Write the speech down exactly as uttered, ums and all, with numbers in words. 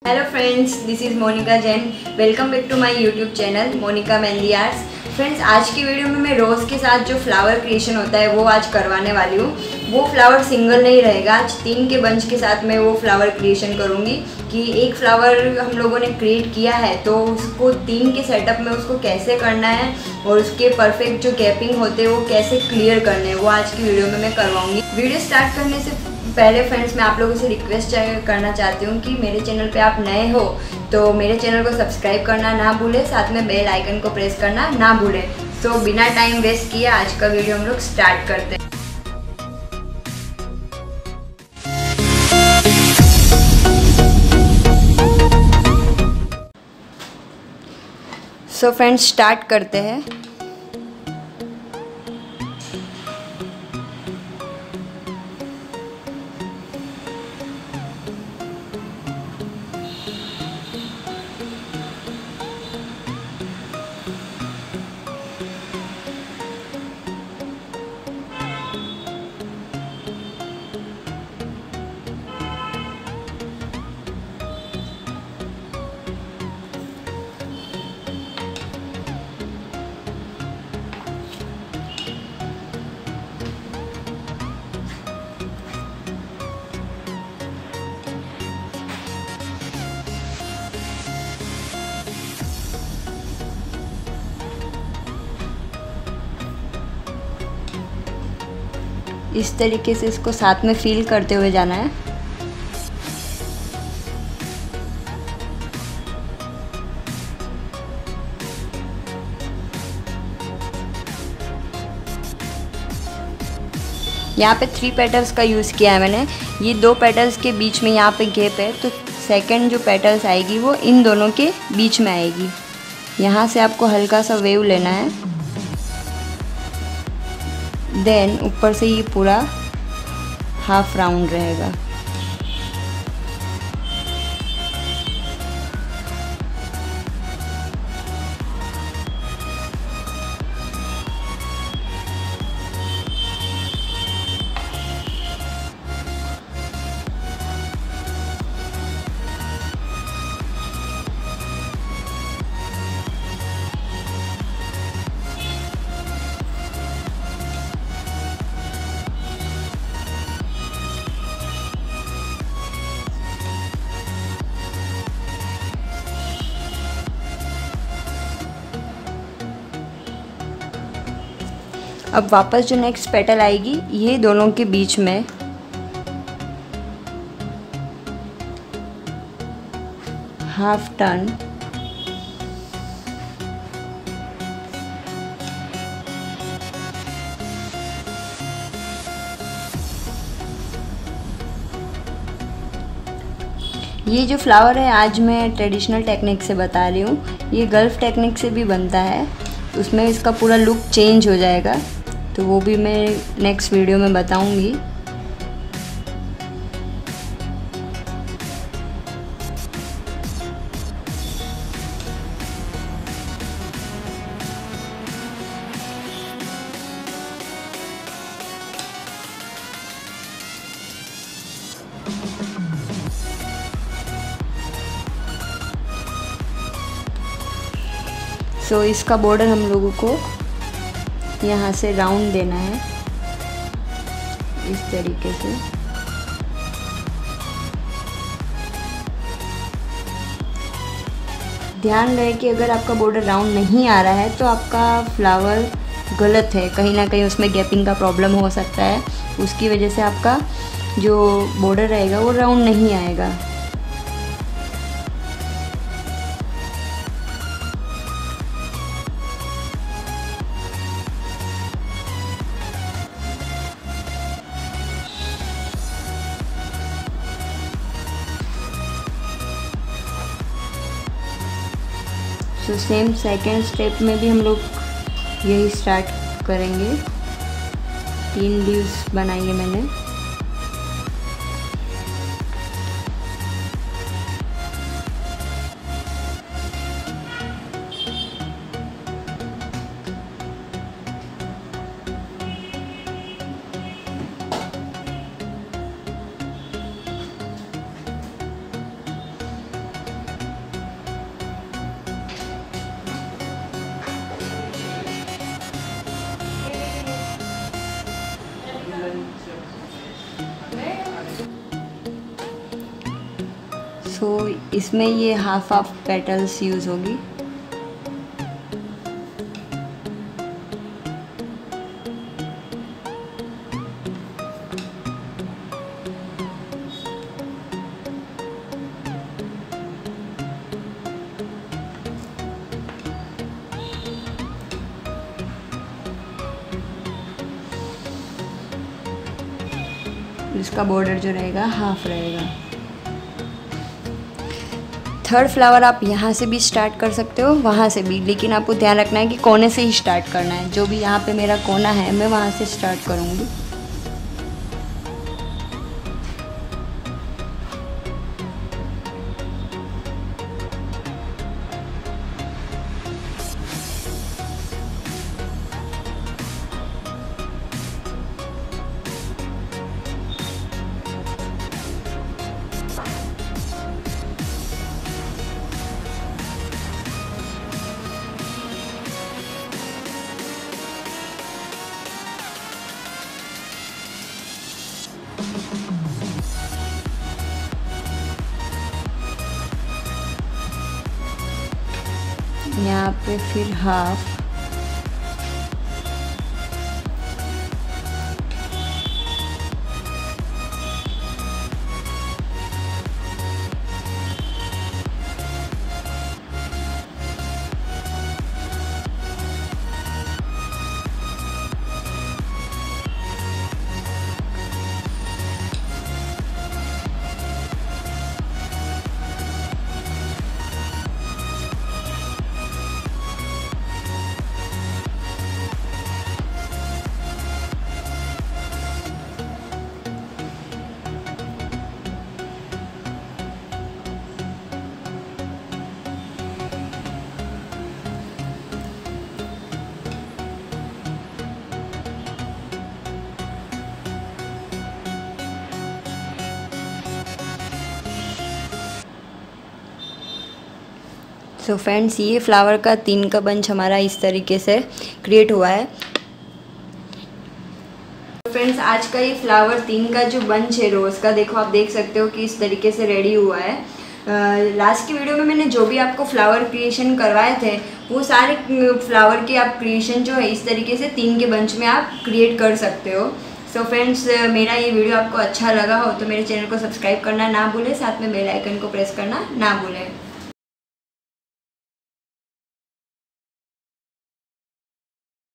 Hello friends, this is Monika Jain. Welcome back to my YouTube channel Monika mehndi arts. Friends, आज की video में मैं रोज़ के साथ जो फ्लावर क्रिएशन होता है वो आज करवाने वाली हूँ। वो फ्लावर सिंगल नहीं रहेगा, आज तीन के बंच के साथ मैं वो फ्लावर क्रिएशन करूँगी कि एक फ्लावर हम लोगों ने क्रिएट किया है तो उसको तीन के सेटअप में उसको कैसे करना है और उसके परफेक्ट जो गैपिंग होते हैं वो कैसे क्लियर करने हैं, वो आज की वीडियो में मैं करवाऊँगी। वीडियो स्टार्ट करने से पहले फ्रेंड्स, मैं आप लोगों से रिक्वेस्ट करना चाहती हूँ कि मेरे चैनल पे आप नए हो तो मेरे चैनल को सब्सक्राइब करना ना भूलें, साथ में बेल आइकन को प्रेस करना ना भूलें। सो so, बिना टाइम वेस्ट किए आज का वीडियो हम लोग स्टार्ट करते हैं। सो फ्रेंड्स, स्टार्ट करते हैं। इस तरीके से इसको साथ में फील करते हुए जाना है। यहाँ पे थ्री पेटल्स का यूज़ किया है मैंने। ये दो पेटल्स के बीच में यहाँ पे गैप है तो सेकंड जो पेटल्स आएगी वो इन दोनों के बीच में आएगी। यहाँ से आपको हल्का सा वेव लेना है, देन ऊपर से ये पूरा हाफ राउंड रहेगा। अब वापस जो नेक्स्ट पेटल आएगी ये दोनों के बीच में हाफ टर्न, ये जो फ्लावर है आज मैं ट्रेडिशनल टेक्निक से बता रही हूँ। ये गल्फ टेक्निक से भी बनता है, उसमें इसका पूरा लुक चेंज हो जाएगा, तो वो भी मैं नेक्स्ट वीडियो में बताऊंगी। सो so, इसका बॉर्डर हम लोगों को यहाँ से राउंड देना है इस तरीके से। ध्यान रहे कि अगर आपका बॉर्डर राउंड नहीं आ रहा है तो आपका फ्लावर गलत है, कहीं ना कहीं उसमें गैपिंग का प्रॉब्लम हो सकता है, उसकी वजह से आपका जो बॉर्डर रहेगा वो राउंड नहीं आएगा। तो सेम सेकेंड स्टेप में भी हम लोग यही स्टार्ट करेंगे। तीन लीव्स बनाई है मैंने। सो इसमें ये हाफ हाफ पेटल्स यूज़ होगी। इसका बॉर्डर जो रहेगा हाफ रहेगा। थर्ड फ्लावर आप यहाँ से भी स्टार्ट कर सकते हो, वहाँ से भी, लेकिन आपको ध्यान रखना है कि कोने से ही स्टार्ट करना है। जो भी यहाँ पे मेरा कोना है मैं वहाँ से स्टार्ट करूँगी। यहाँ पे फिर हाफ, सो so फ्रेंड्स ये फ्लावर का तीन का बंच हमारा इस तरीके से क्रिएट हुआ है। फ्रेंड्स आज का ये फ्लावर तीन का जो बंच है रोज़ का, देखो आप देख सकते हो कि इस तरीके से रेडी हुआ है। लास्ट की वीडियो में मैंने जो भी आपको फ्लावर क्रिएशन करवाए थे वो सारे फ्लावर के आप क्रिएशन जो है इस तरीके से तीन के बंच में आप क्रिएट कर सकते हो। सो so फ्रेंड्स मेरा ये वीडियो आपको अच्छा लगा हो तो मेरे चैनल को सब्सक्राइब करना ना भूलें, साथ में बेल आइकन को प्रेस करना ना भूलें।